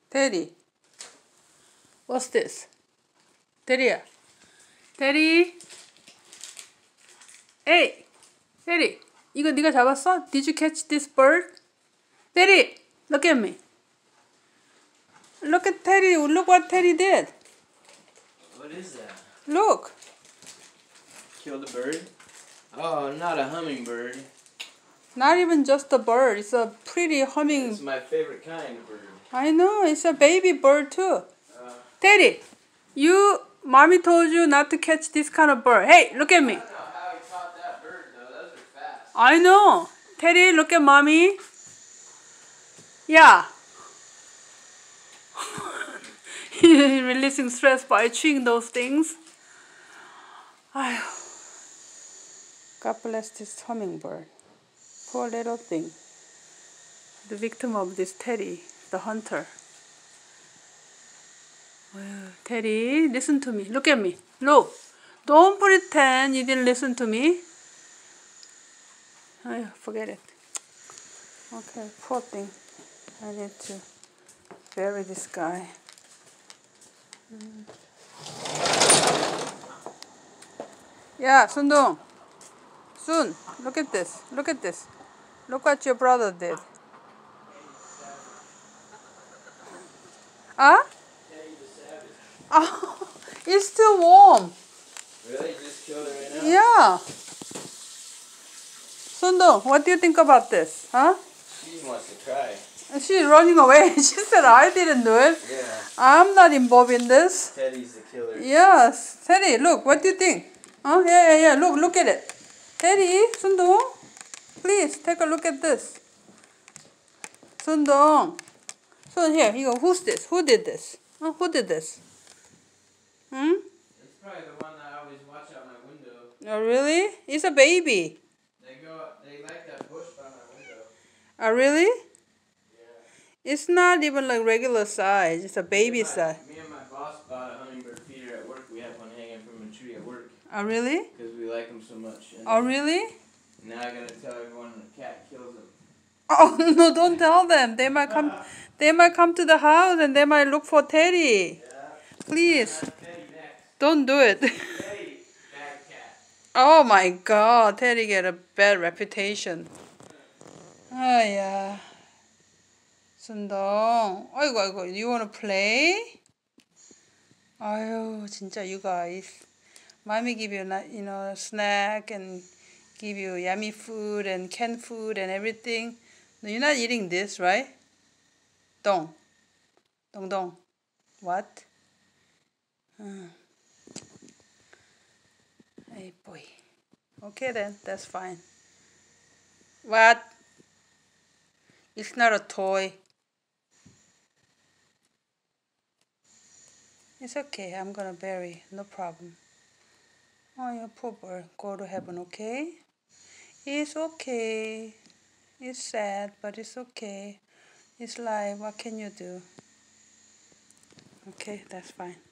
Teddy. What's this? Teddy야. Teddy. Hey. Teddy. 이거 네가 잡았어? Did you catch this bird? Teddy. Look at me. Look at Teddy. Look what Teddy did. What is that? Look. Killed a bird? Oh, not a hummingbird. Not even just a bird. It's a pretty humming. It's my favorite kind of bird. I know. It's a baby bird too. Teddy, mommy told you not to catch this kind of bird. Hey, look at me. I don't know how he caught that bird though. Those are fast. I know. Teddy, look at mommy. Yeah. He's releasing stress by chewing those things. God bless this hummingbird. Poor little thing. The victim of this Teddy, the hunter. Teddy, listen to me. Look at me. Look. Don't pretend you didn't listen to me. Forget it. Okay, poor thing. I need to bury this guy. Yeah, Sundong. Sun, look at this. Look at this. Look what your brother did. Huh? Oh, it's still warm. Really? You just killed it right now? Yeah. Sundong, what do you think about this? Huh? She wants to try. She's running away. She said, I didn't do it. Yeah. I'm not involved in this. Teddy's the killer. Yes. Teddy, look, what do you think? Huh? Yeah. Look at it. Teddy, Sundong, please take a look at this. Sundong. So here, who's this? Who did this? Huh? Who did this? It's probably the one that I always watch out my window. Oh, really? It's a baby. They like that bush by my window. Oh, really? Yeah. It's not even like regular size. It's a baby size. Me and my boss bought a hummingbird feeder at work. We have one hanging from a tree at work. Oh, really? Because we like them so much. And Oh, really? now I gotta tell everyone the cat kills them. Oh, no, don't tell them. They might come. They might come to the house and they might look for Teddy. Yeah. Please, Teddy next. don't do it. Teddy, bad cat. Oh my God, Teddy get a bad reputation. Oh yeah. 순동. 아이고, you wanna play? 아유, 진짜 you guys. Mommy give you, snack and give you yummy food and canned food and everything. No, you're not eating this, right? Dong. What? Hey boy. Okay then, that's fine. What? It's not a toy. It's okay, I'm gonna bury, no problem. Oh, your poor bird, go to heaven, okay? It's okay. It's sad, but it's okay. It's life, what can you do? Okay, that's fine.